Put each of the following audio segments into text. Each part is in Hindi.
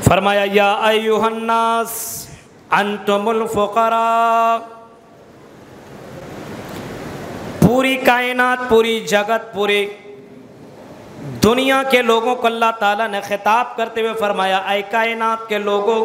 फरमाया या अय्युहन्नास अंतुमुल फुकरा। पूरी कायनात, पूरी जगत, पूरी दुनिया के लोगों को अल्लाह ताला ने खिताब करते हुए फरमाया, ऐ कायनात के लोगों,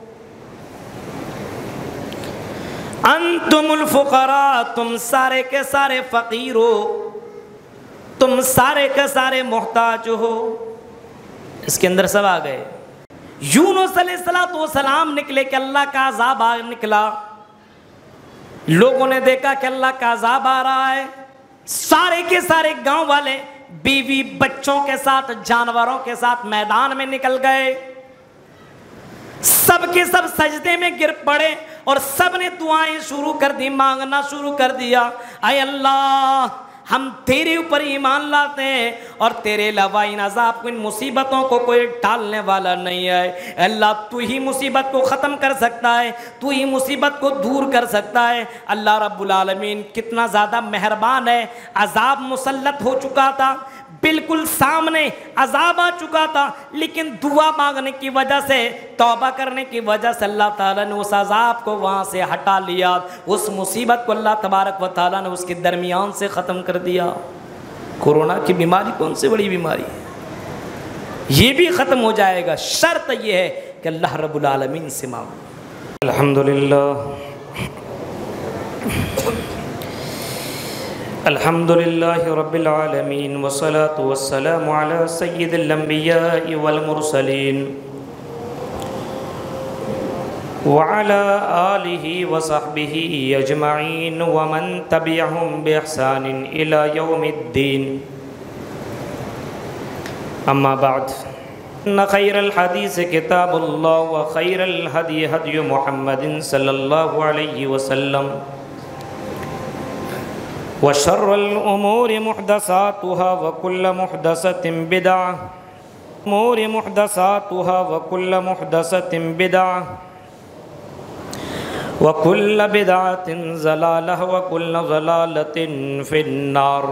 अंतुमुल फुकरा, तुम सारे के सारे फकीर हो, तुम सारे के सारे मोहताज हो। इसके अंदर सब आ गए। यूनुस अलैहिस्सलाम निकले कि अल्लाह का अज़ाब आ निकला। लोगों ने देखा कि अल्लाह का अज़ाब आ रहा है। सारे के सारे गांव वाले बीवी बच्चों के साथ, जानवरों के साथ मैदान में निकल गए। सब के सब सजदे में गिर पड़े और सब ने दुआएं शुरू कर दी, मांगना शुरू कर दिया, आय अल्लाह हम तेरे ऊपर ईमान लाते हैं और तेरे अलावा इन अज़ाब को, इन मुसीबतों को कोई टालने वाला नहीं है। अल्लाह तू ही मुसीबत को ख़त्म कर सकता है, तू ही मुसीबत को दूर कर सकता है। अल्लाह रब्बुल आलमीन कितना ज़्यादा मेहरबान है। अज़ाब मुसल्लत हो चुका था, बिल्कुल सामने अज़ाब आ चुका था, लेकिन दुआ मांगने की वजह से, तौबा करने की वजह से अल्लाह ताला ने उस अज़ाब को वहाँ से हटा लिया। उस मुसीबत को अल्लाह तबारक व ताला ने उसके दरमियान से ख़त्म कर दिया। कोरोना की बीमारी कौन सी बड़ी बीमारी है, ये भी ख़त्म हो जाएगा। शर्त यह है कि अल्लाह रब्बुल आलमीन से मांगो। अल्हम्दुलिल्लाह अल्हम्दुलिल्लाहि रब्बिल आलमीन वस्सलातु वस्सलामु अला सय्यिदिल अंबिया'i वल मुरसलीन व अला आलिहि व सहबिहि अजमईन व मन तबिअहुम बि इहसानिन इला यौमिद्दीन। अम्मा बाद, इन्न खैरल हदीस किताबुल्लाह व खैरल हदी हदी मुहम्मदिन सल्लल्लाहु अलैहि वसल्लम व शर्रल उमूरि मुहदसातुहा व कुल्ल मुहदसतिन बिदअह उमूरि मुहदसातुहा व कुल्ल मुहदसतिन बिदअह व कुल्ल बिदअतिन ज़लालह व कुल्ल ज़लालतिन फिन्नार।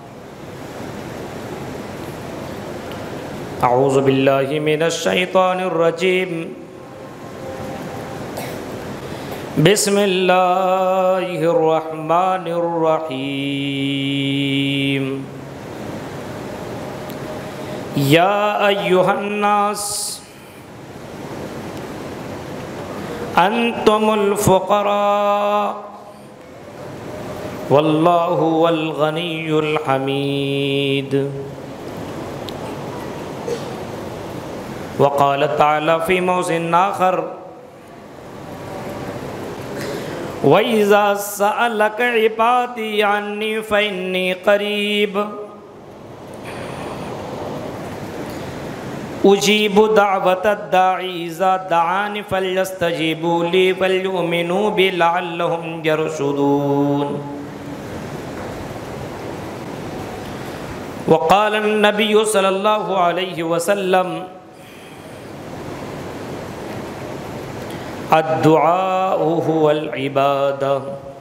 अऊज़ु बिल्लाहि मिनश शैतानिर रजीम। बिस्मिल्लाहिर रहमानिर रहीम। या अय्युहन्नास अंतुमुल फुकरा वल्लाहु वल गनियुल हमीद। वक़ाल तआला फ़ी मौज़िन आख़र वइज़ा सअलक इबादी अन्नी फ़इन्नी क़रीब उजीबु दावतद दाई इज़ा दआनी फ़ल्यस्तजीबू ली वल्युमिनू बि लअल्लहुम यरशुदून। वक़ाल अन्नबिय्यु सल्लल्लाहु अलैहि वसल्लम अद्दुआउ हुवल इबादा।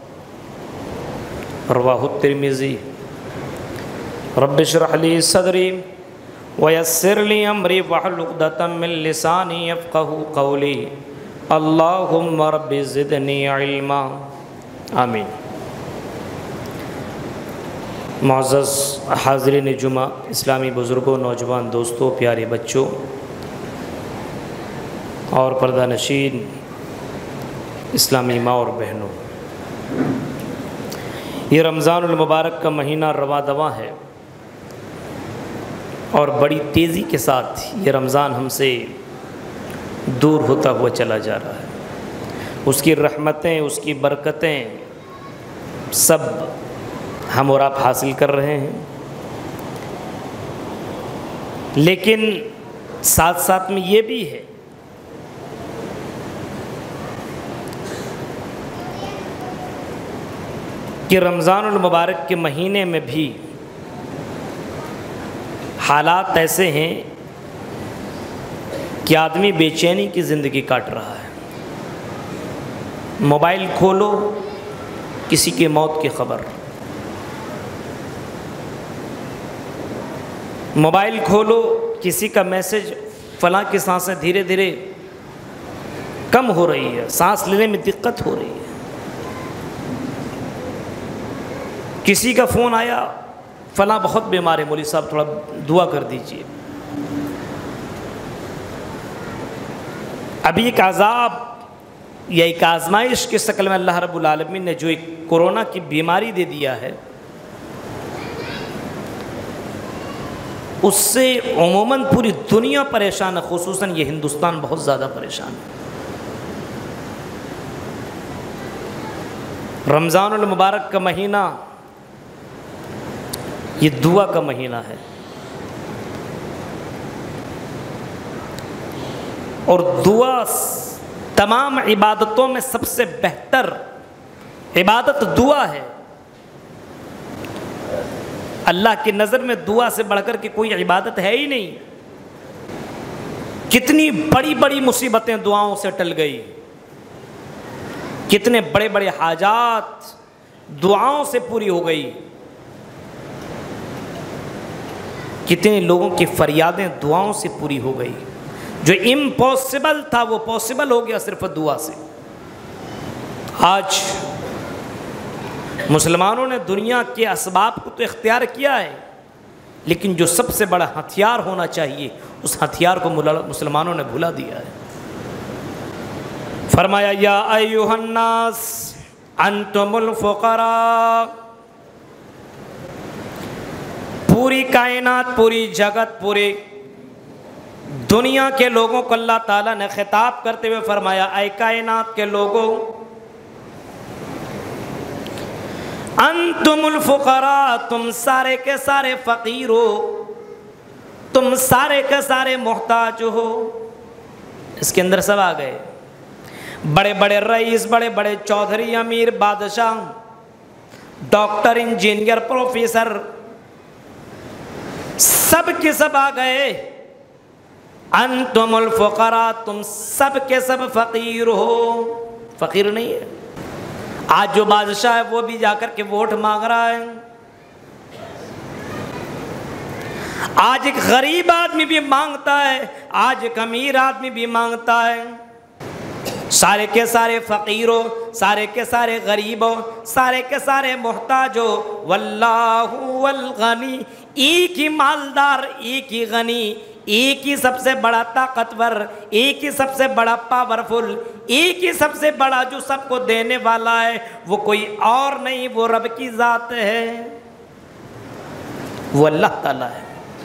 रवाहु तिर्मिज़ी। रब्बि इश्रह ली सदरी वयस्सिर ली अमरी वहलुल उक़दतम मिन लिसानी यफ़क़हू क़ौली। अल्लाहुम्मा रब्बि ज़िदनी इल्मा। आमीन। मुअज़्ज़ज़ हाज़िरीन जुमा, इस्लामी बुज़ुर्गों, नौजवान दोस्तों, प्यारे बच्चों और पर्दा नशीन इस्लामी माँ और बहनों, ये रमज़ानुल मुबारक का महीना रवा दवा है और बड़ी तेज़ी के साथ ये रमज़ान हमसे दूर होता हुआ चला जा रहा है। उसकी रहमतें, उसकी बरकतें सब हम और आप हासिल कर रहे हैं, लेकिन साथ साथ में ये भी है कि रमज़ानुल मुबारक के महीने में भी हालात ऐसे हैं कि आदमी बेचैनी की ज़िंदगी काट रहा है। मोबाइल खोलो, किसी की मौत की खबर, मोबाइल खोलो, किसी का मैसेज, फ़लाँ की सांसें धीरे धीरे कम हो रही है, सांस लेने में दिक्कत हो रही है। किसी का फ़ोन आया, फला बहुत बीमार है, मौलवी साहब थोड़ा दुआ कर दीजिए। अभी एक अज़ाब या एक आजमाइश की शक्ल में अल्लाह रब्बुल आलमीन ने जो एक कोरोना की बीमारी दे दिया है, उससे उमूमन पूरी दुनिया परेशान है, खुसूसन ये हिंदुस्तान बहुत ज़्यादा परेशान है। रमज़ानुल मुबारक का महीना ये दुआ का महीना है, और दुआ तमाम इबादतों में सबसे बेहतर इबादत दुआ है। अल्लाह की नज़र में दुआ से बढ़कर के कोई इबादत है ही नहीं। कितनी बड़ी बड़ी मुसीबतें दुआओं से टल गई, कितने बड़े बड़े हाजात दुआओं से पूरी हो गई, कितने लोगों की फरियादें दुआओं से पूरी हो गई। जो इम्पॉसिबल था वो पॉसिबल हो गया सिर्फ दुआ से। आज मुसलमानों ने दुनिया के असबाब को तो इख्तियार किया है, लेकिन जो सबसे बड़ा हथियार होना चाहिए उस हथियार को मुसलमानों ने भुला दिया है। फरमाया या अय्युहन्नास अंतुमुल फुकरा, पूरी कायनात, पूरी जगत, पूरी दुनिया के लोगों को अल्लाह ताला ने खिताब करते हुए फरमाया, ऐ कायनात के लोगों, अंतुमुल फुकरा, तुम सारे के सारे फ़कीर हो, तुम सारे के सारे मोहताज हो। इसके अंदर सब आ गए, बड़े बड़े रईस, बड़े बड़े चौधरी, अमीर, बादशाह, डॉक्टर, इंजीनियर, प्रोफेसर, सब के सब आ गए। अंतुमुल फुकरा, तुम सब के सब फ़कीर हो। फ़कीर नहीं है। आज जो बादशाह है वो भी जाकर के वोट मांग रहा है। आज एक गरीब आदमी भी मांगता है, आज एक अमीर आदमी भी मांगता है। सारे के सारे फ़कीरों, सारे के सारे गरीबों, सारे के सारे मोहताजों, वल्लाहु वल गनी, एक ही मालदार, एक ही गनी, एक ही सबसे बड़ा ताकतवर, एक ही सबसे बड़ा पावरफुल, एक ही सबसे बड़ा जो सबको देने वाला है, वो कोई और नहीं, वो रब की ज़ात है, वो अल्लाह ताला है।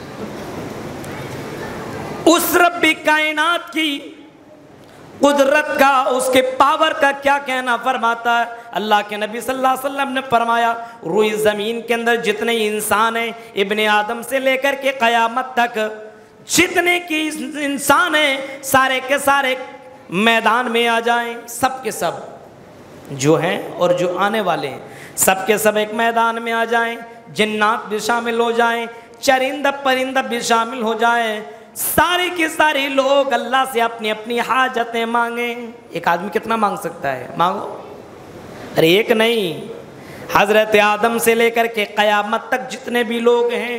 उस रब्बी कायनात की कुदरत का, उसके पावर का क्या कहना फरमाता है। अल्लाह के नबी सल्लल्लाहु अलैहि वसल्लम ने फरमाया, रूई ज़मीन के अंदर जितने इंसान हैं, इब्ने आदम से लेकर के क़यामत तक जितने की इंसान हैं, सारे के सारे मैदान में आ जाएं। सब के सब जो हैं और जो आने वाले हैं, सब के सब एक मैदान में आ जाएं। जिन्नात भी शामिल हो जाएं, चरिंदा परिंदा भी शामिल हो जाएं। सारे के सारे लोग अल्लाह से अपनी अपनी हाजतें मांगें। एक आदमी कितना मांग सकता है? मांगो। अरे एक नहीं, हज़रत आदम से लेकर के क़यामत तक जितने भी लोग हैं,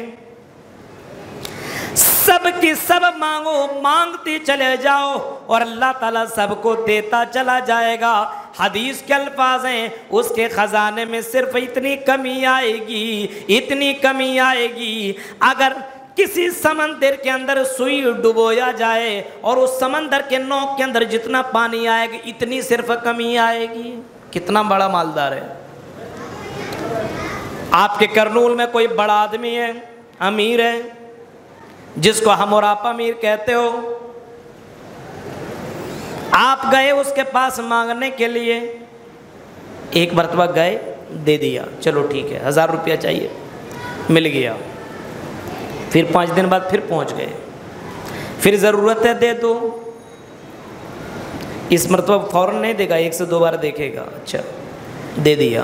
सब की सब मांगो, मांगते चले जाओ और अल्लाह ताला सबको देता चला जाएगा। हदीस के अल्फाज हैं, उसके ख़जाने में सिर्फ इतनी कमी आएगी, इतनी कमी आएगी, अगर किसी समंदर के अंदर सुई डुबोया जाए और उस समंदर के नोक के अंदर जितना पानी आएगा, इतनी सिर्फ कमी आएगी। कितना बड़ा मालदार है। आपके करनूल में कोई बड़ा आदमी है, अमीर है, जिसको हम और आप अमीर कहते हो, आप गए उसके पास मांगने के लिए, एक मरतबा गए, दे दिया, चलो ठीक है, 1000 रुपया चाहिए, मिल गया। फिर 5 दिन बाद फिर पहुंच गए, फिर ज़रूरत है दे दो। इस मरतबा फ़ौरन नहीं देगा, 1 से 2 बार देखेगा, अच्छा दे दिया।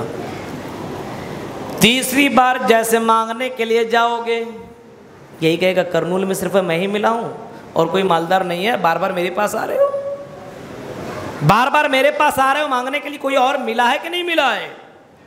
तीसरी बार जैसे मांगने के लिए जाओगे, यही कहेगा करनूल में सिर्फ मैं ही मिला हूँ और कोई मालदार नहीं है, बार बार मेरे पास आ रहे हो, बार बार मेरे पास आ रहे हो मांगने के लिए, कोई और मिला है कि नहीं मिला है?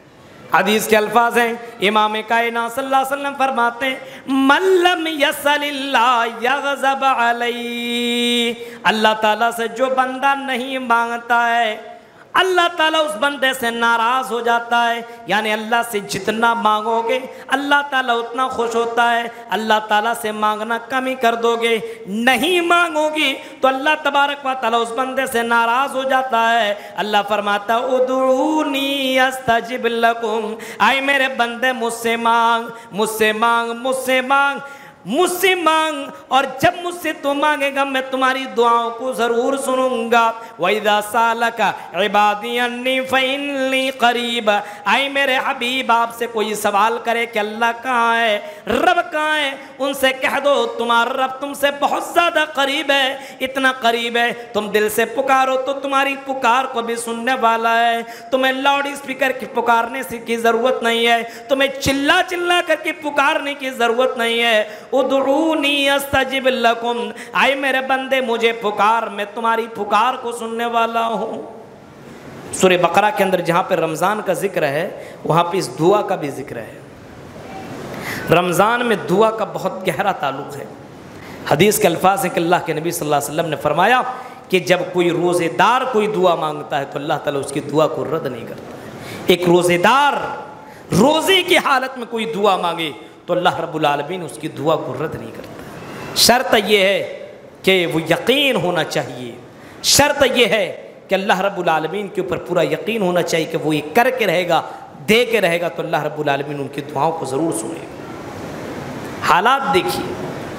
हदीस के अल्फाज हैं, इमाम कायनात सल्लल्लाहु अलैहि वसल्लम फरमाते हैं मल्लम यसलिल्लाह यग़ज़ब अलैहि, अल्लाह ताला से जो बंदा नहीं मांगता है अल्लाह ताला उस बंदे से नाराज़ हो जाता है। यानी अल्लाह से जितना मांगोगे अल्लाह ताला उतना खुश होता है, अल्लाह ताला से मांगना कम ही कर दोगे, नहीं मांगोगी तो अल्लाह तबारक व तआला उस बंदे से नाराज़ हो जाता है। अल्लाह फरमाता उदूनी अस्तजिब लकुम, आए मेरे बंदे मुझसे मांग, मुझसे मांग, मुझसे मांग, मुझसे मांग, और जब मुझसे तू मांगेगा मैं तुम्हारी दुआओं को ज़रूर सुनूंगा। वइज़ा सालका इबादी अन्नी फ़इन्नी क़रीब, आए मेरे हबीब आपसे कोई सवाल करे कि अल्लाह कहाँ है, रब कहाँ है, उनसे कह दो तुम्हारा रब तुमसे बहुत ज़्यादा करीब है, इतना करीब है तुम दिल से पुकारो तो तुम्हारी पुकार को भी सुनने वाला है। तुम्हें लाउड स्पीकर की पुकारने की ज़रूरत नहीं है, तुम्हें चिल्ला चिल्ला करके पुकारने की ज़रूरत नहीं है। उदूनी अस्तजिब लकुम, आए मेरे बंदे मुझे पुकार, मैं तुम्हारी पुकार को सुनने वाला हूँ। सूरह बकरा के अंदर जहाँ पे रमज़ान का जिक्र है वहाँ पे इस दुआ का भी जिक्र है। रमज़ान में दुआ का बहुत गहरा ताल्लुक़ है। हदीस के अल्फाज हैं कि अल्लाह के नबी सल्लल्लाहु अलैहि वसल्लम ने फरमाया कि जब कोई रोज़ेदार कोई दुआ मांगता है तो अल्लाह ताला उसकी दुआ को रद्द नहीं करता है। एक रोज़ेदार रोज़े की हालत में कोई दुआ मांगे तो अल्लाह रब्बुल आलमीन उसकी दुआ को रद्द नहीं करता। शर्त यह है कि वो यकीन होना चाहिए, शर्त यह है कि अल्लाह रब्बुल आलमीन के ऊपर पूरा यकीन होना चाहिए कि वो ये करके रहेगा, दे के रहेगा, तो अल्लाह रब्बुल आलमीन उनकी दुआओं को ज़रूर सुनेगा। हालात देखिए,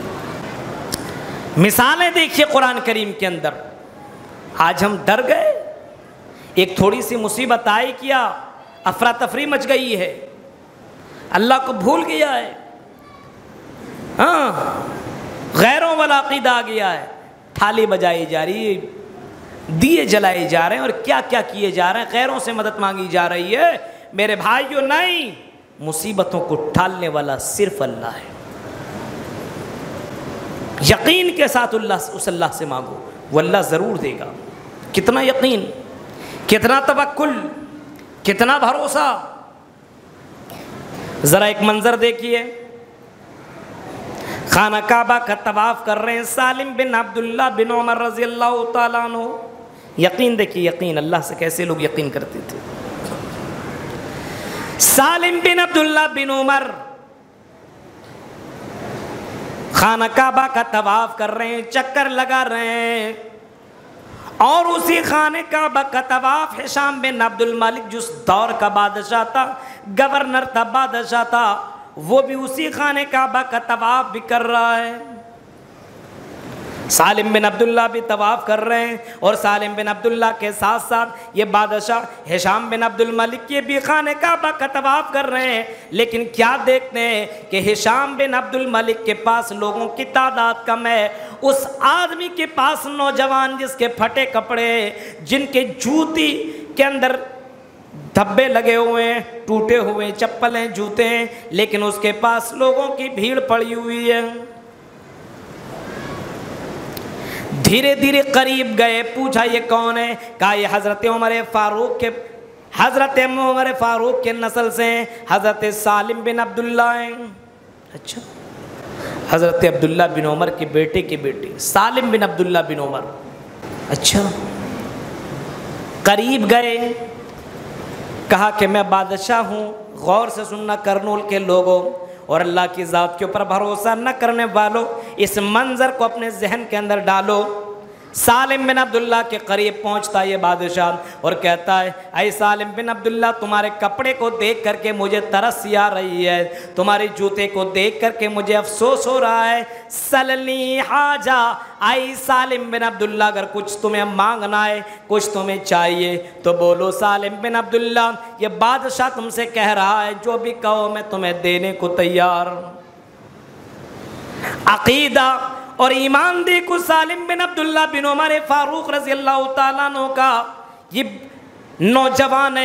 मिसालें देखिए कुरान करीम के अंदर। आज हम डर गए, एक थोड़ी सी मुसीबत आई, किया अफरा तफरी मच गई है, अल्लाह को भूल गया है, हाँ गैरों वाला अकीदा आ गया है, थाली बजाई जा रही है, दिए जलाए जा रहे हैं और क्या क्या किए जा रहे हैं, गैरों से मदद मांगी जा रही है। मेरे भाइयों नहीं, मुसीबतों को टालने वाला सिर्फ अल्लाह है। यकीन के साथ उस अल्लाह से मांगो, वो अल्लाह ज़रूर देगा। कितना यकीन, कितना तवक्कुल, कितना भरोसा। ज़रा एक मंज़र देखिए, खाना काबा का तवाफ़ कर रहे हैं सालिम बिन अब्दुल्ला बिन उमर रज़ी अल्लाह तआला अन्हु। यकीन देखिए, यकीन अल्लाह से कैसे लोग यकीन करते थे। सालिम बिन अब्दुल्ला बिन उमर खाना काबा का तवाफ़ कर रहे हैं, चक्कर लगा रहे हैं, और उसी खाने काबा का तवाफ़ हिशाम बिन अब्दुल मालिक जिस दौर का बादशाह था, गवर्नर था, बादशाह था, वो भी उसी खाने काबा का तवाफ़ भी कर रहा है। सालिम बिन अब्दुल्ला भी तवाफ़ कर रहे हैं और सालिम बिन अब्दुल्ला के साथ साथ ये बादशाह हिशाम बिन अब्दुल मलिक ये भी खाने काबा का तवाफ़ कर रहे हैं। लेकिन क्या देखते हैं कि हिशाम बिन अब्दुल मलिक के पास लोगों की तादाद कम है, उस आदमी के पास नौजवान जिसके फटे कपड़े, जिनके जूती के अंदर धब्बे लगे हुए हैं, टूटे हुए चप्पल हैं, जूते हैं, लेकिन उसके पास लोगों की भीड़ पड़ी हुई है। धीरे धीरे करीब गए, पूछा ये कौन है? कहा ये हज़रत उमर फ़ारूक के नस्ल से हज़रत सालिम बिन अब्दुल्ला हैं। अच्छा, हज़रत अब्दुल्ला बिन उमर के बेटे सालिम बिन अब्दुल्ला बिन उमर। अच्छा, करीब गए, कहा कि मैं बादशाह हूँ, गौर से सुनना करनूल के लोगों और अल्लाह की ज़ात के ऊपर भरोसा न करने वालों, इस मंज़र को अपने जहन के अंदर डालो। सालिम बिन अब्दुल्ला के करीब पहुंचता ये बादशाह और कहता है, ऐ सालिम बिन अब्दुल्ला, तुम्हारे कपड़े को देख करके मुझे तरस आ रही है, तुम्हारे जूते को देख करके मुझे अफसोस हो रहा है। सलनी हाजा, आई सालिम बिन अब्दुल्ला, अगर कुछ तुम्हें मांगना है, कुछ तुम्हें चाहिए तो बोलो। सालिम बिन अब्दुल्ला, ये बादशाह तुमसे कह रहा है, जो भी कहो मैं तुम्हें देने को तैयार। अकीदा और ईमान देखो सालिम बिन अब्दुल्ला बिन उमर फ़ारूक रज़ी अल्लाह तआला अन्हु का। ये नौजवान है,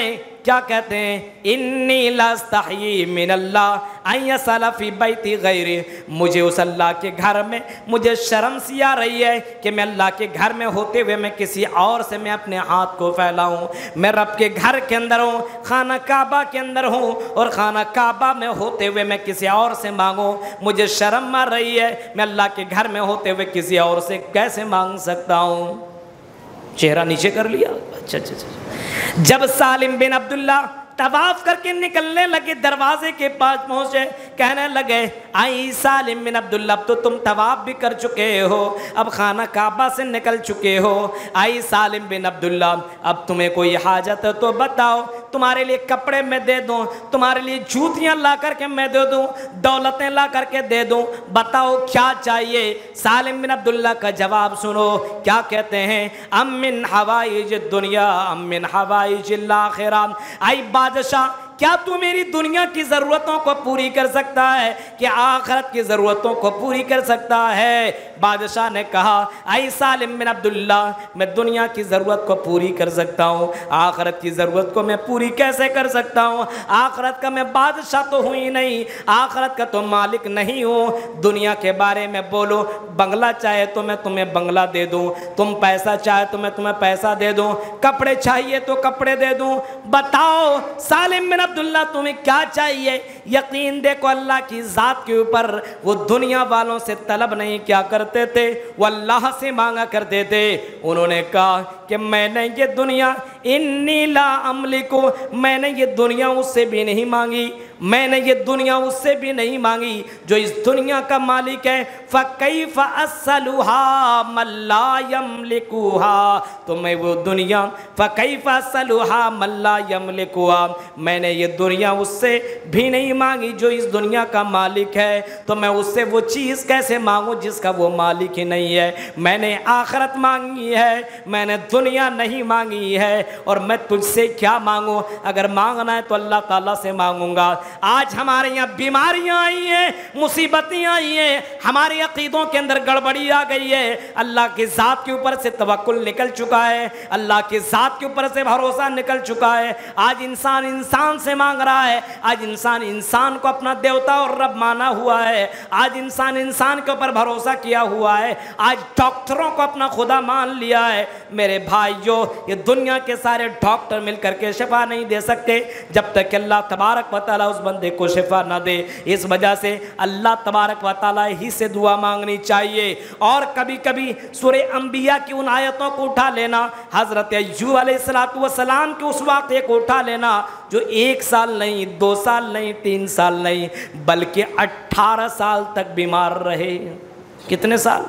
क्या कहते हैं, इन्नी लस्तही मिनल्लाह अय्यसल फी बैती गैरी, मुझे उस अल्लाह के घर में मुझे शर्म सी आ रही है कि मैं अल्लाह के घर में होते हुए मैं किसी और से मैं अपने हाथ को फैलाऊं। मैं रब के घर के अंदर हूँ, खाना काबा के अंदर हूँ, और खाना काबा में होते हुए मैं किसी और से मांगूं, मुझे शर्म आ रही है। मैं अल्लाह के घर में होते हुए किसी और से कैसे मांग सकता हूँ। चेहरा नीचे कर लिया। अच्छा अच्छा अच्छा। जब सालिम बिन अब्दुल्ला तवाफ करके निकलने लगे, दरवाजे के पास पहुंचे, कहने लगे आई सालिम बिन अब्दुल्ला, अब तो तुम तवाफ भी कर चुके हो, अब खाना काबा से निकल चुके हो। आई सालिम बिन अब्दुल्ला, अब तुम्हें कोई हाजत है तो बताओ, तुम्हारे लिए कपड़े मैं दे दूं, तुम्हारे लिए जूतियां ला करके मैं दे दूं, दौलतें ला करके दे दूं, बताओ क्या चाहिए। सालिम बिन अब्दुल्ला का जवाब सुनो, क्या कहते हैं, अम्मिन हवाइज दुनिया अम्मिन हवाइज आखिरा। आई बादशाह, क्या तू मेरी दुनिया की ज़रूरतों को पूरी कर सकता है कि आखिरत की ज़रूरतों को पूरी कर सकता है। बादशाह ने कहा, आई सालिम बिन अब्दुल्ला, मैं दुनिया की ज़रूरत को पूरी कर सकता हूँ, आखिरत की ज़रूरत को मैं पूरी कैसे कर सकता हूँ। आखिरत का मैं बादशाह तो हूँ ही नहीं, आखिरत का तो मालिक नहीं हूँ। दुनिया के बारे में बोलो, बंगला चाहे तो मैं तुम्हें बंगला दे दूँ, तुम पैसा चाहे तो मैं तुम्हें पैसा दे दूँ, कपड़े चाहिए तो कपड़े दे दूँ। बताओ सालिम बिन अब्दुल्ला, तुम्हें क्या चाहिए। यकीन देखो अल्लाह की ज़ात के ऊपर, वो दुनिया वालों से तलब नहीं क्या करते थे, वो अल्लाह से मांगा करते थे। उन्होंने कहा कि मैंने ये दुनिया इन्नी ला अमलिको, मैंने ये दुनिया उससे भी नहीं मांगी, मैंने ये दुनिया उससे भी नहीं मांगी जो इस दुनिया का मालिक है। फ़कैफ़ अस्सलुहा मल्ला यमलिकुहा, तो मैं वो दुनिया फ़कैफ़ अस्सलुहा मल्ला यमलिकुहा, मैंने ये दुनिया उससे भी नहीं मांगी जो इस दुनिया का मालिक है, तो मैं उससे वो चीज़ कैसे मांगूं जिसका वो मालिक ही नहीं है। मैंने आखिरत मांगी है, मैंने दुनिया नहीं मांगी है, और मैं तुझसे क्या मांगूं। अगर मांगना है तो अल्लाह ताला से मांगूंगा। आज हमारे यहाँ बीमारियां आई हैं, मुसीबतें आई हैं, हमारे अकीदों के अंदर गड़बड़ी आ गई है, अल्लाह की ज़ात के ऊपर से तवक्कुल निकल चुका है, अल्लाह की ज़ात के ऊपर से भरोसा निकल चुका है। आज इंसान इंसान से मांग रहा है, आज इंसान इंसान को अपना देवता और रब माना हुआ है, आज इंसान इंसान के ऊपर भरोसा किया हुआ है, आज डॉक्टरों को अपना खुदा मान लिया है। मेरे भाइयों, ये दुनिया के सारे डॉक्टर मिलकर के शिफा नहीं दे सकते जब तक अल्लाह तबारक व तआला उस बंदे को शिफा ना दे। इस वजह से अल्लाह तबारक व तआला ही से दुआ मांगनी चाहिए। और कभी कभी सूरह अंबिया की उन आयतों को उठा लेना, हज़रत अय्यूब अलैहिस्सलातु वस्सलाम के उस वाक़े को उठा लेना जो 1 साल नहीं, 2 साल नहीं, 3 साल नहीं, बल्कि 18 साल तक बीमार रहे। कितने साल?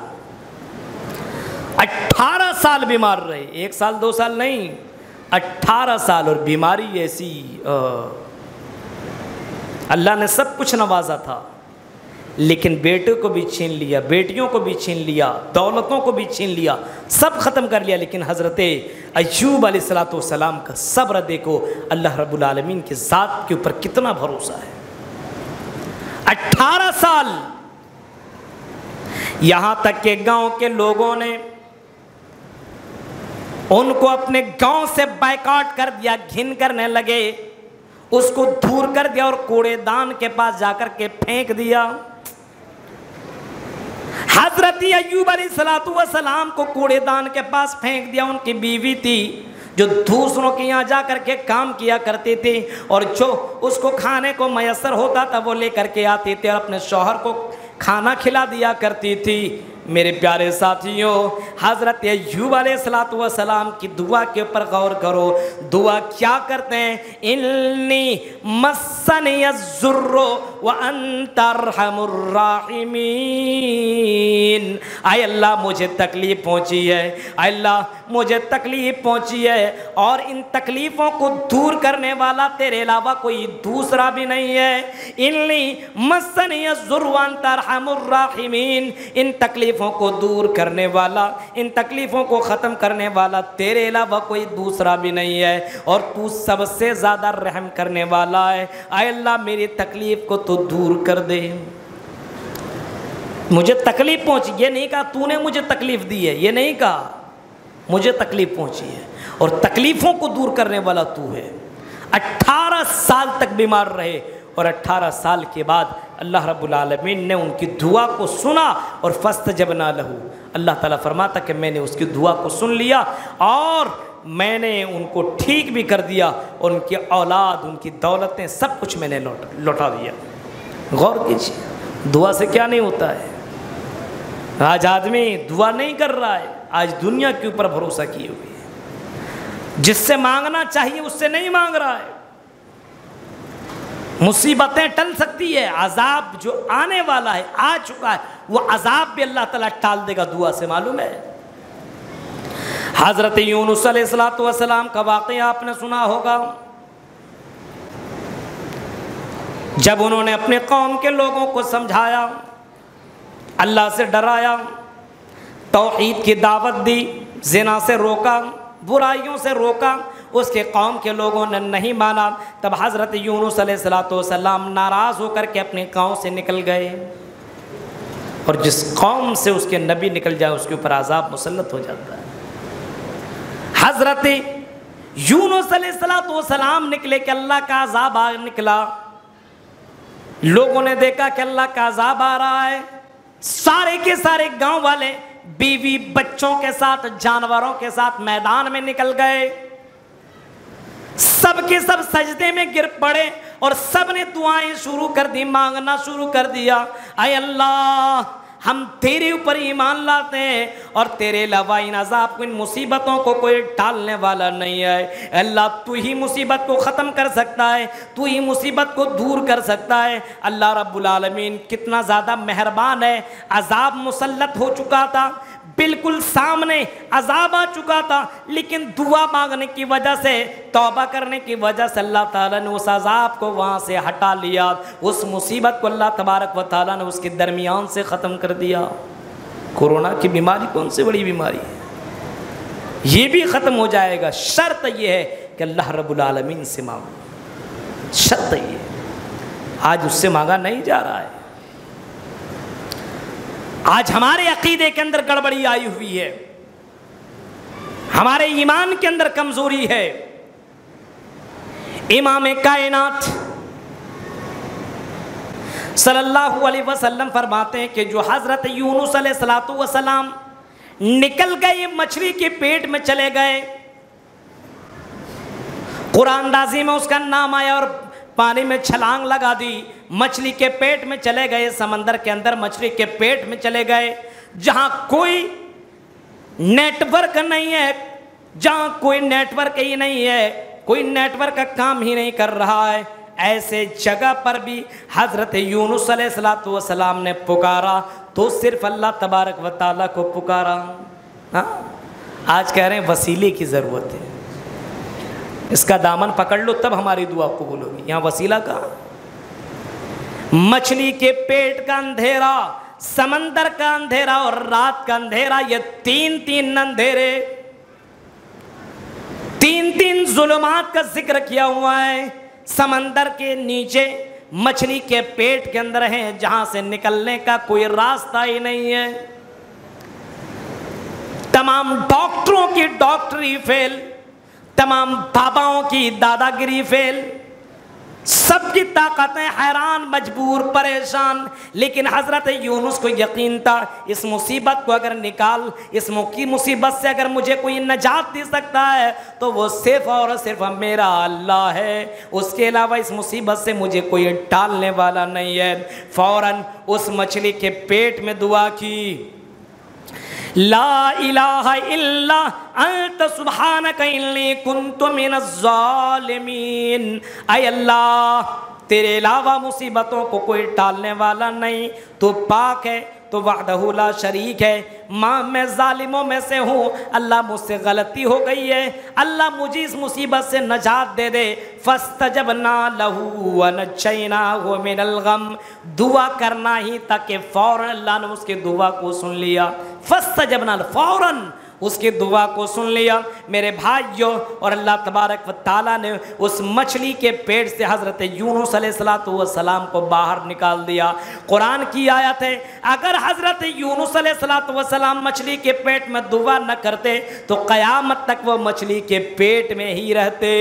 18 साल बीमार रहे। 1 साल 2 साल नहीं, 18 साल। और बीमारी ऐसी, अल्लाह ने सब कुछ नवाजा था, लेकिन बेटे को भी छीन लिया, बेटियों को भी छीन लिया, दौलतों को भी छीन लिया, सब ख़त्म कर लिया। लेकिन हज़रत अय्यूब अलैहिस्सलातु वस्सलाम का सब्र देखो, अल्लाह रब्बुल आलमीन की ज़ात के ऊपर कितना भरोसा है। 18 साल, यहाँ तक के गांव के लोगों ने उनको अपने गांव से बायकॉट कर दिया, घिन करने लगे, उसको दूर कर दिया और कूड़ेदान के पास जाकर के फेंक दिया। हजरत अय्यूब अलैहिस्सलातु वस्सलाम को कूड़ेदान के पास फेंक दिया। उनकी बीवी थी जो दूसरों के यहाँ जा कर के काम किया करते थे, और जो उसको खाने को मयसर होता था वो लेकर के आते थे और अपने शौहर को खाना खिला दिया करती थी। मेरे प्यारे साथियों, हज़रत अय्यूब अलैहिस्सलातु वस्सलाम की दुआ के ऊपर गौर करो। दुआ क्या करते हैं? इन्नी मस्सनी अज़्ज़ुर्रु व अंत अर्हमुर राहिमीन। आय अल्लाह, मुझे तकलीफ़ पहुँची है, अल्लाह मुझे तकलीफ़ पहुँची है, और इन तकलीफ़ों को दूर करने वाला तेरे अलावा कोई दूसरा भी नहीं है। इन्नी मस्सनी अज़्ज़ुर्रु व अंत अर्हमुर राहिमीन, इन तकलीफ़ों को दूर करने वाला, इन तकलीफ़ों को ख़त्म करने वाला तेरे अलावा कोई दूसरा भी नहीं है, और तू सबसे ज़्यादा रहम करने वाला है। आय अल्लाह, मेरी तकलीफ़ को तो दूर कर दे। मुझे तकलीफ़ पहुंची, ये नहीं कहा तूने मुझे तकलीफ़ दी है, ये नहीं कहा, मुझे तकलीफ़ पहुंची है, और तकलीफ़ों को दूर करने वाला तू है। 18 साल तक बीमार रहे और 18 साल के बाद अल्लाह रब्बुल आलमीन ने उनकी दुआ को सुना और फस्तजबना लहू, अल्लाह ताला फरमाता कि मैंने उसकी दुआ को सुन लिया और मैंने उनको ठीक भी कर दिया और उनकी औलाद, उनकी दौलतें, सब कुछ मैंने लौटा दिया। गौर कीजिए, दुआ से क्या नहीं होता है। आज आदमी दुआ नहीं कर रहा है, आज दुनिया के ऊपर भरोसा किए हुए है, जिससे मांगना चाहिए उससे नहीं मांग रहा है। मुसीबतें टल सकती है, अजाब जो आने वाला है, आ चुका है, वो अजाब भी अल्लाह ताला टाल देगा दुआ से, मालूम है। हजरत यूनुस अलैहिस्सलातु वस्सलाम का वाक़या आपने सुना होगा। जब उन्होंने अपने कौम के लोगों को समझाया, अल्लाह से डराया, तौहीद की दावत दी, ज़िना से रोका, बुराइयों से रोका, उसके कौम के लोगों ने नहीं माना, तब हज़रत यूनुस अलैहिस्सलातु वस्सलाम नाराज़ होकर के अपने गाँव से निकल गए। और जिस कौम से उसके नबी निकल जाए उसके ऊपर अज़ाब मुसल्लत हो जाता है। हज़रत यूनुस अलैहिस्सलातु वस्सलाम निकले कि अल्लाह का अज़ाब आ निकला। लोगों ने देखा कि अल्लाह का अज़ाब आ रहा है, सारे के सारे गांव वाले बीवी बच्चों के साथ, जानवरों के साथ मैदान में निकल गए। सब के सब सजदे में गिर पड़े और सब ने दुआएं शुरू कर दी, मांगना शुरू कर दिया। आय अल्लाह, हम तेरे ऊपर ईमान लाते हैं और तेरे अलावा इन अज़ाब को, इन मुसीबतों को कोई टालने वाला नहीं है। अल्लाह, तू ही मुसीबत को ख़त्म कर सकता है, तू ही मुसीबत को दूर कर सकता है। अल्लाह रब्बुल आलमीन कितना ज़्यादा मेहरबान है। अज़ाब मुसल्लत हो चुका था, बिल्कुल सामने अज़ाब आ चुका था, लेकिन दुआ मांगने की वजह से, तौबा करने की वजह से अल्लाह ताला ने उस अज़ाब को वहाँ से हटा लिया। उस मुसीबत को अल्लाह तबारक व ताला ने उसके दरमियान से ख़त्म कर दिया। कोरोना की बीमारी कौन सी बड़ी बीमारी है, ये भी ख़त्म हो जाएगा। शर्त यह है कि अल्लाह रब्बुल आलमीन से मांगो, शर्त ये। आज उससे मांगा नहीं जा रहा है। आज हमारे अकीदे के अंदर गड़बड़ी आई हुई है, हमारे ईमान के अंदर कमजोरी है। इमाम कायनात सल्लल्लाहु अलैहि वसल्लम फरमाते हैं कि जो हजरत यूनुस अलैहिस्सलातु वस्सलाम निकल गए, मछली के पेट में चले गए, कुरानदाजी में उसका नाम आया और पानी में छलांग लगा दी, मछली के पेट में चले गए, समंदर के अंदर मछली के पेट में चले गए, जहां कोई नेटवर्क नहीं है, जहां कोई नेटवर्क ही नहीं है, कोई नेटवर्क का काम ही नहीं कर रहा है। ऐसे जगह पर भी हज़रत यूनुस अलैहिस्सलातु वस्सलाम ने पुकारा तो सिर्फ अल्लाह तबारक व तआला को पुकारा। हाँ, आज कह रहे हैं वसीले की ज़रूरत है, इसका दामन पकड़ लो तब हमारी दुआ कबूल होगी। यहाँ वसीला कहाँ? मछली के पेट का अंधेरा, समंदर का अंधेरा और रात का अंधेरा, ये तीन अंधेरे, तीन जुल्मात का जिक्र किया हुआ है। समंदर के नीचे, मछली के पेट के अंदर है, जहां से निकलने का कोई रास्ता ही नहीं है। तमाम डॉक्टरों की डॉक्टरी फेल, तमाम बाबाओं की दादागिरी फेल, सबकी ताकतें हैरान, मजबूर, परेशान। लेकिन हज़रत यूनुस को यकीन था इस मुसीबत को अगर निकाल, इस मुसीबत से अगर मुझे कोई नजात दे सकता है तो वो सिर्फ और सिर्फ मेरा अल्लाह है, उसके अलावा इस मुसीबत से मुझे कोई टालने वाला नहीं है। फ़ौरन उस मछली के पेट में दुआ की, ला इलाहा इल्ला अंत सुब्हानका इन्नी कुन्तु मिनज़्ज़ालिमीन। ऐ अल्लाह, तेरे अलावा मुसीबतों को कोई टालने वाला नहीं, तो पाक है, तो वहदहू ला शरीक है। माँ, मैं जालिमों में से हूँ, अल्लाह मुझसे गलती हो गई है, अल्लाह मुझे इस मुसीबत से नजात दे दे। फस्तजबना लहू व नज्जयनाहु मिनल गम। दुआ करना ही ताकि फ़ौरन अल्लाह ने उसके दुआ को सुन लिया। फस्तजबना, फ़ौरन उसकी दुआ को सुन लिया। मेरे भाइयों, और अल्लाह तबारक व ताला ने उस मछली के पेट से हज़रत यूनुस अलैहिस्सलातु वस्सलाम को बाहर निकाल दिया। कुरान की आयत है, अगर हज़रत यूनुस अलैहिस्सलातु वस्सलाम मछली के पेट में दुआ न करते तो क़यामत तक वो मछली के पेट में ही रहते।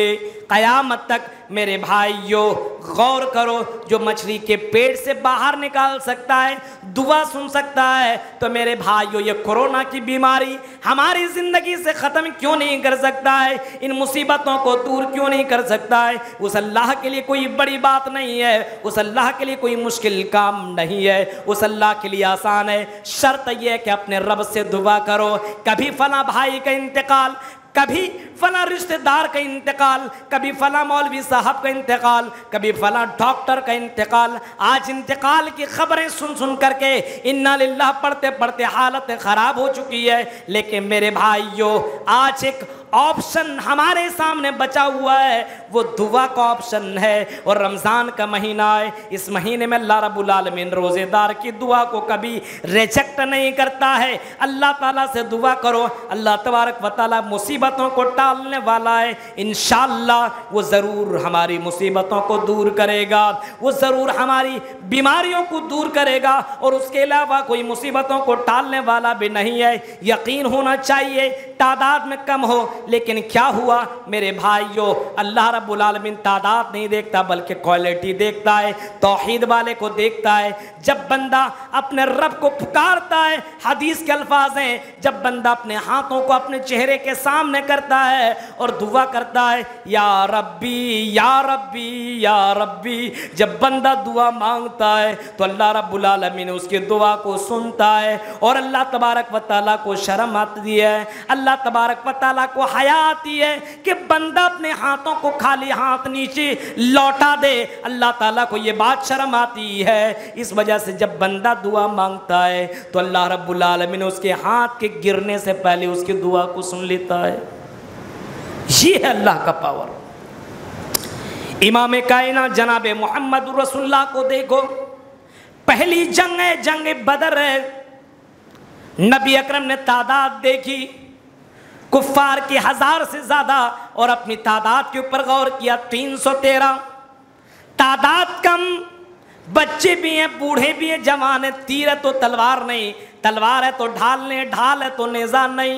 क़यामत तक। मेरे भाइयों गौर करो, जो मछली के पेट से बाहर निकाल सकता है, दुआ सुन सकता है, तो मेरे भाइयों ये कोरोना की बीमारी हमारी ज़िंदगी से ख़त्म क्यों नहीं कर सकता है? इन मुसीबतों को दूर क्यों नहीं कर सकता है? उस अल्लाह के लिए कोई बड़ी बात नहीं है, उस अल्लाह के लिए कोई मुश्किल काम नहीं है, उस अल्लाह के लिए आसान है। शर्त यह है कि अपने रब से दुआ करो। कभी फला भाई का इंतकाल, कभी फला रिश्तेदार का इंतकाल, कभी फला मौलवी साहब का इंतकाल, कभी फला डॉक्टर का इंतकाल। आज इंतकाल की खबरें सुन सुन करके इन्ना लिल्लाह पढ़ते पढ़ते हालत ख़राब हो चुकी है। लेकिन मेरे भाइयों आज एक ऑप्शन हमारे सामने बचा हुआ है, वो दुआ का ऑप्शन है। और रमज़ान का महीना है, इस महीने में अल्लाह रब्बुल आलमीन रोज़ेदार की दुआ को कभी रिजेक्ट नहीं करता है। अल्लाह ताला से दुआ करो, अल्लाह तबारक व तआला मुसीबतों को टालने वाला है। इंशाअल्लाह वो ज़रूर हमारी मुसीबतों को दूर करेगा, वो ज़रूर हमारी बीमारियों को दूर करेगा, और उसके अलावा कोई मुसीबतों को टालने वाला भी नहीं है। यकीन होना चाहिए, तादाद में कम हो, लेकिन क्या हुआ मेरे भाइयों, अल्लाह रब्बुल आलमीन तादाद नहीं देखता बल्कि क्वालिटी देखता है, तौहीद वाले को देखता है। जब बंदा अपने रब को पुकारता है, हदीस के अल्फाज हैं, जब बंदा अपने हाथों को अपने चेहरे के सामने करता है और दुआ करता है, या रब्बी या रब्बी या रब्बी, जब बंदा दुआ मांगता है तो अल्लाह रब्बुल आलमीन उसकी दुआ को सुनता है। और अल्लाह तबारक व तआला को शर्म आती है, अल्लाह तबारक व तआला को हया आती है कि बंदा अपने हाथों को खाली हाथ नीचे लौटा दे। अल्लाह ताला को ये बात शर्म आती है। इस वजह से जब बंदा दुआ मांगता है तो अल्लाह रब्बुल आलमीन उसके हाथ के गिरने से पहले उसकी दुआ को सुन लेता है। ये है अल्लाह का पावर। इमाम कायनात जनाब मोहम्मद रसूलुल्लाह को देखो, पहली जंग है जंग बदर है। नबी अकरम ने तादाद देखी, कुफ्फार की 1000 से ज़्यादा, और अपनी तादाद के ऊपर गौर किया 313। तादाद कम, बच्चे भी हैं, बूढ़े भी हैं, जवान है। तीर है तो तलवार नहीं, तलवार है तो ढाल नहीं, ढाल है तो नेज़ा नहीं।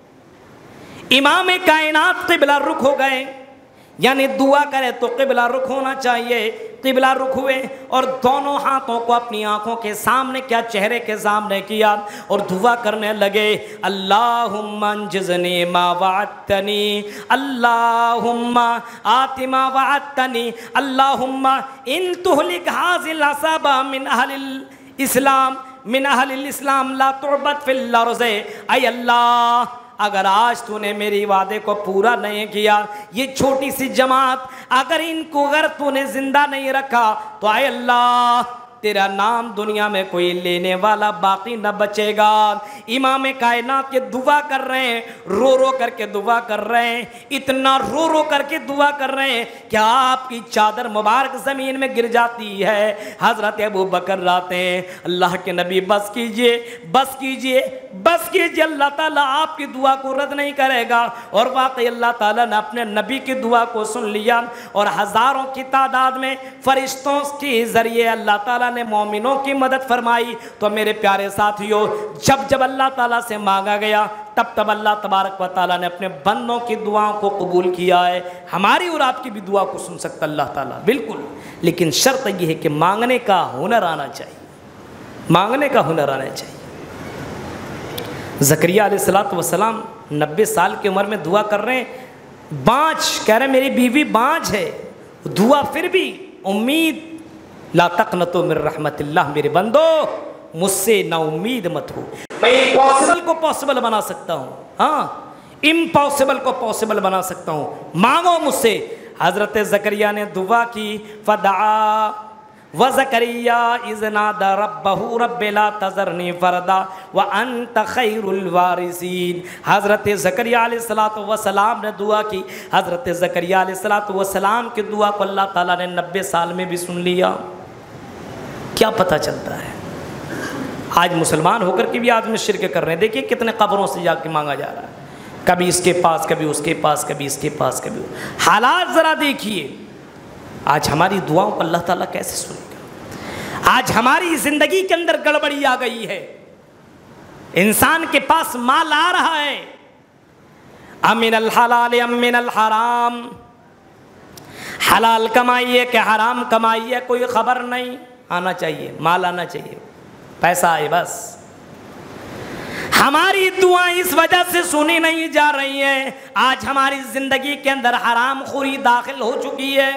इमाम कायनात क़िबला रुख हो गए, यानी दुआ करे तो क़िबला रुख होना चाहिए। क़िबला रुख हुए और दोनों हाथों को अपनी आंखों के सामने क्या, चेहरे के सामने किया, और दुआ करने लगे, अल्लाहुम्मा अंजिज़नी मा वअदतनी, अल्लाहुम्मा आति मा वअदतनी, अल्लाहुम्मा इन तुहलिक हाज़िल असबा मिन अहलिल इस्लाम, मिन अहलिल इस्लाम ला तुअबद फिल अर्ज़। ऐ अल्लाह, अगर आज तूने मेरी वादे को पूरा नहीं किया, ये छोटी सी जमात अगर इनको अगर तूने जिंदा नहीं रखा, तो आए अल्लाह तेरा नाम दुनिया में कोई लेने वाला बाकी न बचेगा। इमाम कायनात के दुआ कर रहे हैं, रो रो करके दुआ कर रहे हैं, इतना रो रो करके दुआ कर रहे हैं कि आपकी चादर मुबारक ज़मीन में गिर जाती है। हज़रत अबू बकर लाते हैं, अल्लाह के नबी बस कीजिए, बस कीजिए, बस कीजिए, अल्लाह ताला आपकी दुआ को रद्द नहीं करेगा। और वाकई अल्लाह ताला ने अपने नबी की दुआ को सुन लिया, और हज़ारों की तादाद में फरिश्तों के ज़रिए अल्लाह ताला ने मोमिनों की मदद फरमाई। तो मेरे प्यारे साथियों, जब जब अल्लाह ताला से मांगा गया, तब तब अल्लाह तबारक व ताला ने अपने बंदों की दुआओं को कबूल किया है। हमारी और आपकी भी दुआ को सुन सकता अल्लाह ताला, बिल्कुल। लेकिन शर्त यह है कि मांगने का हुनर आना चाहिए, मांगने का हुनर आना चाहिए। ज़करिया अलैहिस्सलातु वस्सलाम 90 साल की उम्र में दुआ कर रहे हैं, बाँझ, कह रहे मेरी बीवी बाँझ है, दुआ फिर भी उम्मीद, ला तक़नतु मिन रहमतिल्लाह, मेरे बंदो मुझसे ना उम्मीद मत हो। मैं इम्पॉसिबल को पॉसिबल बना सकता हूँ, हाँ, इम्पॉसिबल को पॉसिबल बना सकता हूँ, मांगो मुझसे। हज़रत ज़करिया ने दुआ की, फ़दआ व ज़करिया इज़ नादा रब्बहू रब्बि ला तज़रनी फ़रदा व अंत खैरुल वारिसीन। हज़रत ज़करिया अलैहिस्सलातु वस्सलाम ने दुआ की। हज़रत ज़करिया अलैहिस्सलातु वस्सलाम की दुआ को अल्लाह ताला ने 90 साल में भी सुन लिया। क्या पता चलता है, आज मुसलमान होकर के भी आदमी शिरक कर रहे हैं। देखिए कितने कब्रों से जाके मांगा जा रहा है, कभी इसके पास, कभी उसके पास, कभी इसके पास, कभी। हालात ज़रा देखिए, आज हमारी दुआओं को अल्लाह ताला कैसे सुनेगा। आज हमारी ज़िंदगी के अंदर गड़बड़ी आ गई है। इंसान के पास माल आ रहा है, अमिनल हलाल अमिनल हराम, हलाल कमाइए कि हराम कमाइए कोई खबर नहीं, आना चाहिए, माल आना चाहिए, पैसा आए बस। हमारी दुआ इस वजह से सुनी नहीं जा रही है, आज हमारी जिंदगी के अंदर हराम खोरी दाखिल हो चुकी है।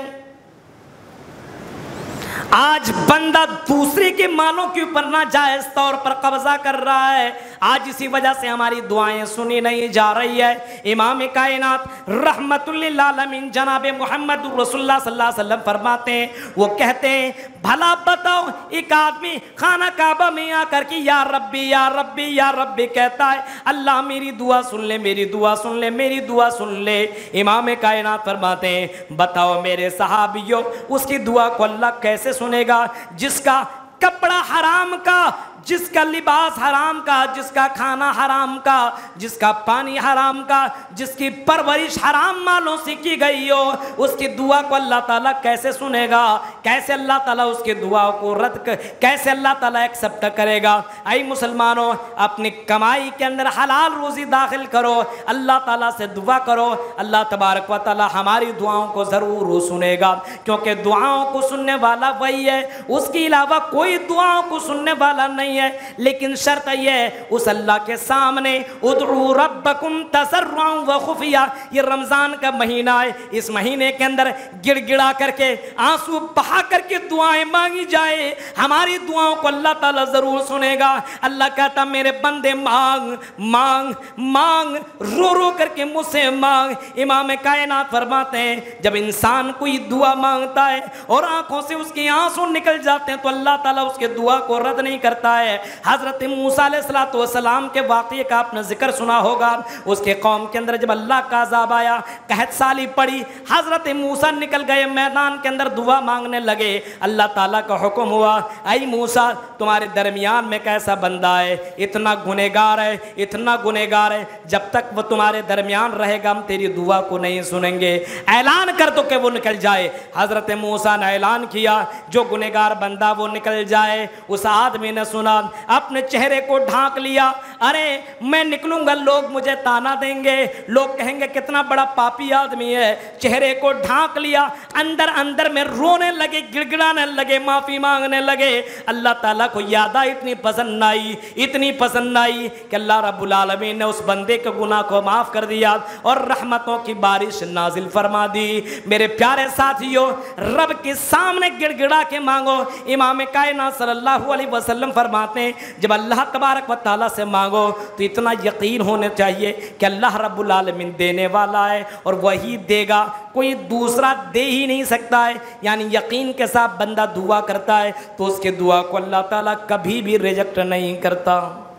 आज बंदा दूसरे के मालों के ऊपर नाजायज तौर पर कब्जा कर रहा है, आज इसी वजह से हमारी दुआएं सुनी नहीं जा रही है। इमाम कायनात रहमतुल्लिल आलमीन जनाब मोहम्मद रसूलुल्लाह सल्लल्लाहु अलैहि वसल्लम फरमाते हैं, वो कहते हैं भला बताओ एक आदमी खाना काबा में आकर के या रब्बी या रब्बी या रब्बी कहता है, अल्लाह मेरी दुआ सुन ले, मेरी दुआ सुन ले, मेरी दुआ सुन ले। इमाम कायनात फरमाते हैं बताओ मेरे सहाबियों उसकी दुआ को अल्लाह कैसे सुनेगा? जिसका कपड़ा हराम का, जिसका लिबास हराम का, जिसका खाना हराम का, जिसका पानी हराम का, जिसकी परवरिश हराम मालों से की गई हो, उसकी दुआ को अल्लाह ताला कैसे सुनेगा? कैसे अल्लाह ताला उसकी दुआ को कैसे अल्लाह ताला एक्सेप्ट करेगा? आई मुसलमानों, अपनी कमाई के अंदर हलाल रोजी दाखिल करो, अल्लाह ताला से दुआ करो, अल्लाह तबारक व तआला हमारी दुआओं को ज़रूर सुनेगा, क्योंकि दुआओं को सुनने वाला वही है, उसके अलावा कोई दुआओं को सुनने वाला नहीं है। लेकिन शर्त यह उस अल्लाह के सामने उदउ रब्बकुम तज़र्रुअन व खुफिया, ये रमजान का महीना है, इस महीने के अंदर गिड़गिड़ा करके आंसू बहा करके दुआएं मांगी जाए, हमारी दुआओं को अल्लाह ताला जरूर सुनेगा। अल्लाह कहता मेरे बंदे मांग मांग मांग, रो रो करके मुझसे मांग। इमाम कायनात फरमाते हैं जब इंसान कोई दुआ मांगता है और आंखों से उसके आंसू निकल जाते हैं तो अल्लाह ताला उसके दुआ को रद्द नहीं करता है। हजरत मूसा अलैहिस्सलाम के वाक़ये का आपने जिक्र सुना होगा, उसके कौम के अंदर जब अल्लाह का अज़ाब आया, कहत साली पड़ी, हजरत मूसा निकल गए मैदान के अंदर दुआ मांगने लगे। अल्लाह ताला का हुक्म हुआ, आई मूसा तुम्हारे दरमियान में कैसा बंदा है, इतना गुनहगार है, इतना गुनहगार है, जब तक वो तुम्हारे दरमियान रहेगा हम तेरी दुआ को नहीं सुनेंगे, ऐलान कर दो कि वो निकल जाए। हजरत मूसा ने ऐलान किया जो गुनहगार बंदा वो निकल जाए। उस आदमी ने सुना, अपने चेहरे को ढांक लिया, अरे मैं निकलूंगा लोग मुझे ताना देंगे, लोग कहेंगे कितना बड़ा पापी आदमी है, चेहरे को ढांक लिया, अंदर अंदर में रोने लगे, गिड़गिड़ाने लगे, माफी मांगने लगे। अल्लाह ताला को याद आई, इतनी पसंद आई, इतनी पसंद आई कि अल्लाह रब्बुल आलमीन ने उस बंदे के गुनाह को माफ कर दिया और रहमतों की बारिश नाजिल फरमा दी। मेरे प्यारे साथियों, रब के सामने गिड़गिड़ा के मांगो। इमाम कायनात सल्लल्लाहु अलैहि वसल्लम फरमाते हैं जब अल्लाह तबारक व तआला से मांगो तो इतना यकीन होना चाहिए कि अल्लाह रब्बुल आलमीन देने वाला है और वही देगा, कोई दूसरा दे ही नहीं सकता है। यानी यकीन के साथ बंदा दुआ करता है तो उसके दुआ को अल्लाह ताला कभी भी रिजेक्ट नहीं करता।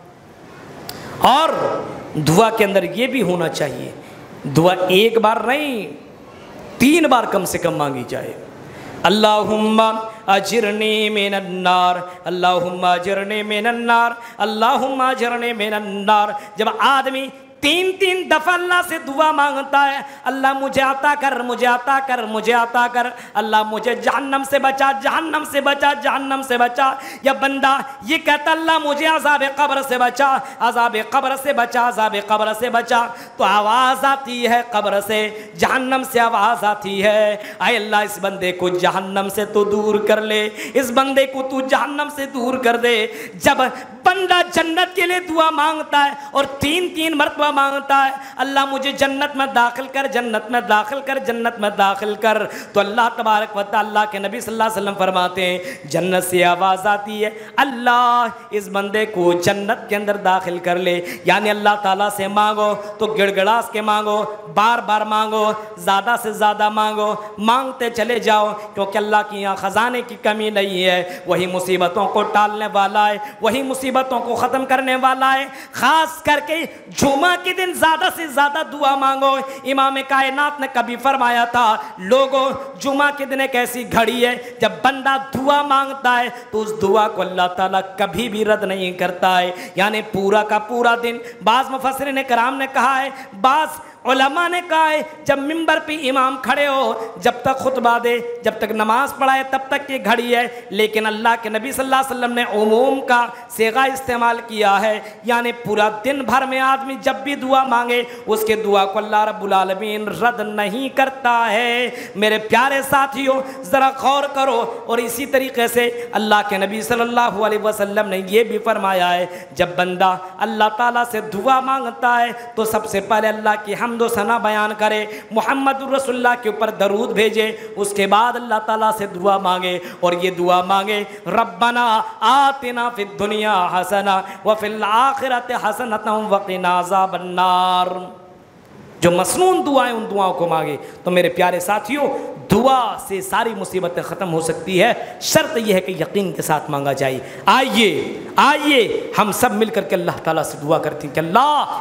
और दुआ के अंदर ये भी होना चाहिए, दुआ एक बार नहीं 3 बार कम से कम मांगी जाए। अल्लाहुम्मा अजिरनी मिनन्नार, अल्लाहुम्मा अजिरनी मिनन्नार, अल्लाहुम्मा अजिरनी मिनन्नार। जब आदमी 3-3 दफा अल्लाह से दुआ मांगता है, अल्लाह मुझे अता कर, मुझे अता कर, मुझे अता कर, अल्लाह मुझे जहन्नम से बचा, जहन्नम से बचा, जहन्नम से बचा। या बंदा ये कहता अल्लाह मुझे अज़ाब कब्र से बचा, अज़ाब कब्र से बचा, अज़ाब कब्र से बचा, तो आवाज़ आती है कब्र से, जहन्नम से आवाज़ आती है, आए अल्लाह इस बंदे को जहन्नम से तो दूर कर ले, इस बंदे को तू जहन्नम से दूर कर दे। जब बंदा जन्नत के लिए दुआ मांगता है और 3-3 मरतबा मांगता है अल्लाह मुझे जन्नत में दाखिल कर, जन्नत में दाखिल कर, जन्नत में दाखिल कर, तो अल्लाह तबारक व तआला के नबी सल्लल्लाहु अलैहि वसल्लम फरमाते हैं जन्नत से आवाज़ आती है अल्लाह इस बंदे को जन्नत के अंदर दाखिल कर ले। यानी अल्लाह ताला से मांगो तो गिड़गिड़ास के मांगो, बार बार मांगो, ज़्यादा से ज़्यादा मांगो, मांगते चले जाओ, क्योंकि अल्लाह की यहाँ ख़जाने की कमी नहीं है। वही मुसीबतों को टालने वाला है, वही मुसीबतों को ख़त्म करने वाला है। ख़ास करके जुमा के दिन ज़्यादा से ज़्यादा दुआ मांगो। इमाम कायनात ने कभी फरमाया था लोगों जुमा के दिन एक ऐसी घड़ी है जब बंदा दुआ मांगता है तो उस दुआ को अल्लाह ताला कभी भी रद्द नहीं करता है। यानी पूरा का पूरा दिन, बाज़ मुफस्सिरीन कराम ने कहा है, बाज़ उलमा ने कहा है जब मिंबर पे इमाम खड़े हो, जब तक खुतबा दे, जब तक नमाज पढ़ाए, तब तक की घड़ी है। लेकिन अल्लाह के नबी सल्लल्लाहु अलैहि वसल्लम ने उमूम का सेगा इस्तेमाल किया है, यानी पूरा दिन भर में आदमी जब भी दुआ मांगे उसके दुआ को अल्लाह रब्बुल आलमीन रद्द नहीं करता है। मेरे प्यारे साथियों ज़रा गौर करो। और इसी तरीके से अल्लाह के नबी सल्लल्लाहु अलैहि वसल्लम ने यह भी फरमाया है, जब बंदा अल्लाह ताला से दुआ मांगता है तो सबसे पहले अल्लाह की हम्द व सना बयान करे, मुहम्मदुर रसूलुल्लाह के ऊपर दरूद भेजे, उसके बाद अल्लाह ताला से दुआ मांगे। और ये दुआ मांगे, रब्बना आतिना फिद दुनिया हसना व फिल आखिरति हसनतम व क़िना अज़ाबन्नार। जो मसनून दुआएं, उन दुआओं को मांगे। तो मेरे प्यारे साथियों, दुआ से सारी मुसीबतें ख़त्म हो सकती है, शर्त यह है कि यकीन के साथ मांगा जाए। आइए हम सब मिलकर के अल्लाह ताला से दुआ करते हैं कि अल्लाह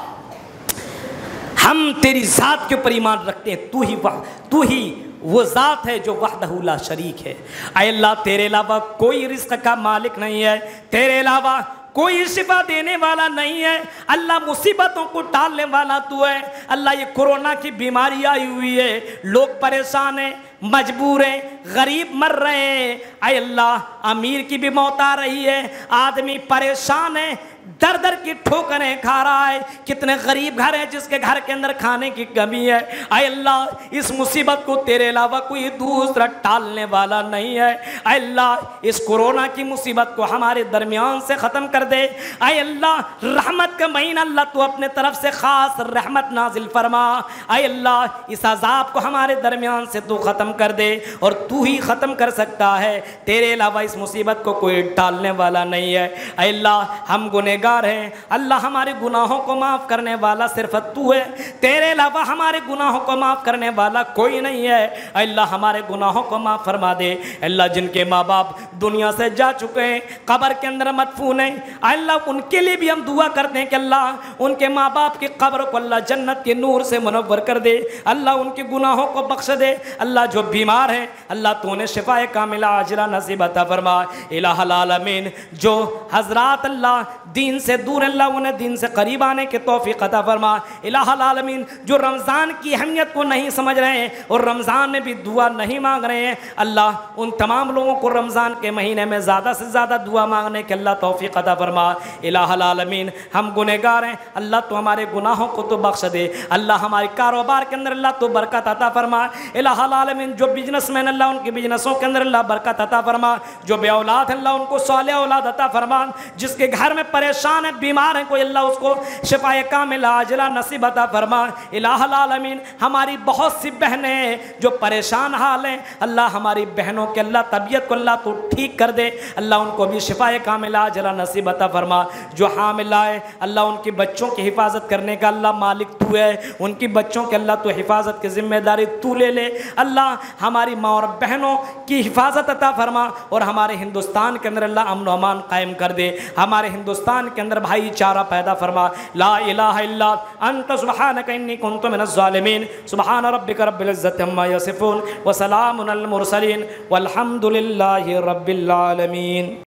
हम तेरी ज़ात के ऊपर ईमान रखते हैं, तू ही वो ज़ात है जो वहदहू ला शरीक है। ऐ अल्लाह तेरे अलावा कोई रिज़्क़ का मालिक नहीं है, तेरे अलावा कोई शिफा देने वाला नहीं है। अल्लाह मुसीबतों को टालने वाला तू है। अल्लाह ये कोरोना की बीमारी आई हुई है, लोग परेशान हैं, मजबूर हैं, गरीब मर रहे हैं। ऐ अल्लाह अमीर की भी मौत आ रही है, आदमी परेशान है, दर दर की ठोकरें खा रहा है। कितने गरीब घर हैं जिसके घर के अंदर खाने की कमी है। ऐ अल्लाह इस मुसीबत को तेरे अलावा कोई दूसरा टालने वाला नहीं है। ऐ अल्लाह इस कोरोना की मुसीबत को हमारे दरमियान से ख़त्म कर दे। ऐ अल्लाह रहमत का महीना, अल्लाह तू अपने तरफ से ख़ास रहमत नाजिल फरमा। ऐ अल्लाह इस अजाब को हमारे दरमियान से तू ख़त्म कर दे, और तू ही ख़त्म कर सकता है, तेरे अलावा इस मुसीबत को कोई टालने वाला नहीं है। ऐ अल्लाह हम गुनहगार हैं, अल्लाह हमारे गुनाहों को माफ़ करने वाला सिर्फ तू है, तेरे अलावा हमारे गुनाहों को माफ़ करने वाला कोई नहीं है। अल्लाह हमारे गुनाहों को माफ़ फरमा दे। अल्लाह जिनके माँ बाप दुनिया से जा चुके हैं, कब्र के अंदर मदफून हैं, अल्लाह उनके लिए भी हम दुआ करते हैं कि अल्लाह उनके माँ बाप की कब्र को अल्लाह जन्नत के नूर से मुनव्वर कर दे, अल्लाह उनके गुनाहों को बख्श दे। अल्लाह जो बीमार है अल्लाह तू उन्हें शिफाए कामिला आजिला नसीब अता फरमा। इलाहुल आलमीन जो हजरात अल्लाह दीन से दूर, अल्लाह उन्हें दीन से करीब आने के तौफीक अता फरमा। इलाहुल आलमीन जो रमज़ान की अहमियत को नहीं समझ रहे हैं और रमज़ान में भी दुआ नहीं मांग रहे हैं, अल्लाह उन तमाम लोगों को रमज़ान के महीने में ज़्यादा से ज़्यादा दुआ मांगने के अल्लाह तौफीक अता फरमा। इलाहुल आलमीन हम गुनहगार हैं, अल्लाह तो हमारे गुनाहों को तो बख्श दे। अल्लाह हमारे कारोबार के अंदर अल्लाह तो बरकत अता फरमा। इलाहुल आलमीन जो बिजनेसमैन अल्लाह उनके बिजनेसों के अंदर अल्लाह बरकत अता फरमा। जो बे औलाद अल्लाह उनको सालेह औलाद अता फरमा। जिसके घर में परेशान है, बीमार है कोई, अल्लाह उसको शिफाए कामिला आजिला नसीब अता फरमा। इलाहुल आलमीन हमारी बहुत सी बहनें जो परेशान हाल हैं, अल्लाह हमारी बहनों के अल्लाह तबीयत को अल्लाह तो ठीक कर दे, अल्लाह उनको भी शिफाए कामिला आजिला नसीब अता फरमा। जो हामिला है अल्लाह उनकी बच्चों की हिफाजत करने का अल्लाह मालिक तू है, उनकी बच्चों के अल्लाह तो हिफाजत की जिम्मेदारी तू ले ले। अल्लाह हमारी माँ और बहनों की हिफाजत अता फरमा, और हमारे हिंदुस्तान के अंदर अल्लाह अमन अमान कायम कर दे। हमारे हिंदुस्तान के अंदर भाईचारा पैदा फरमा। ला इलाहा इल्ला अंत सुब्हानक इन्नी कुन्तु मिनज़ ज़ालिमीन। सुब्हान रब्बिक रब्बिल इज़्ज़ति अम्मा यसिफून व सलामुन अलल मुरसलीन वल्हम्दुलिल्लाहि रब्बिल आलमीन।